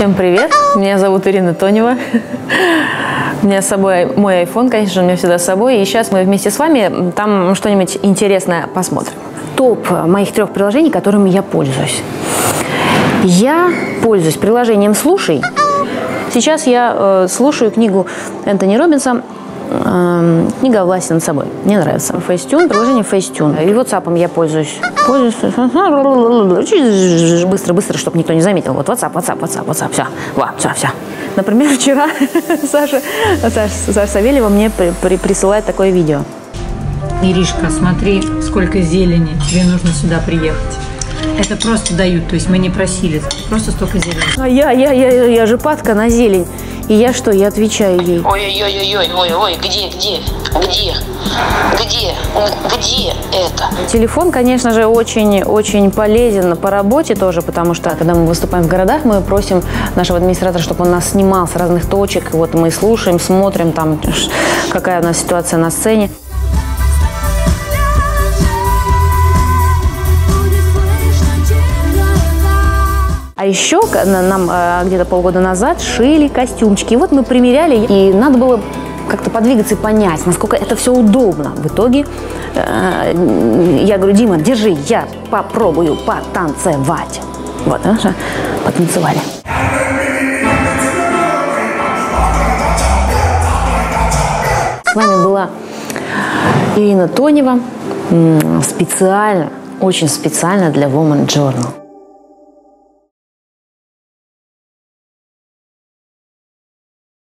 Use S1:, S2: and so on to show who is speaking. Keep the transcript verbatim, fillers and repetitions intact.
S1: Всем привет, меня зовут Ирина Тонева. У меня с собой мой iPhone, конечно же, у меня всегда с собой. И сейчас мы вместе с вами там что-нибудь интересное посмотрим. Топ моих трех приложений, которыми я пользуюсь. Я пользуюсь приложением «Слушай». Сейчас я э, слушаю книгу Энтони Робинса э, «Книга власти над собой». Мне нравится. Facetune, приложение Facetune. И WhatsApp я пользуюсь. Пользуюсь. Быстро-быстро, чтобы никто не заметил. Вот WhatsApp, WhatsApp, WhatsApp, WhatsApp. Все. Во, все, все. Например, вчера Саша, Саша, Саша Савельева мне при, при, присылает такое видео.
S2: Иришка, смотри, сколько зелени. Тебе нужно сюда приехать. Это просто дают, то есть мы не просили, просто столько зелени.
S1: А я, я, я, я же падка на зелень. И я что, я отвечаю ей.
S3: Ой-ой-ой-ой, ой-ой, где, где, где, где, где это?
S1: Телефон, конечно же, очень-очень полезен по работе тоже, потому что, когда мы выступаем в городах, мы просим нашего администратора, чтобы он нас снимал с разных точек. Вот мы слушаем, смотрим, там, какая у нас ситуация на сцене. А еще нам где-то полгода назад шили костюмчики. И вот мы примеряли, и надо было как-то подвигаться и понять, насколько это все удобно. В итоге э, я говорю: Дима, держи, я попробую потанцевать. Вот, хорошо, потанцевали. С вами была Ирина Тонева, специально, очень специально для Woman Journal.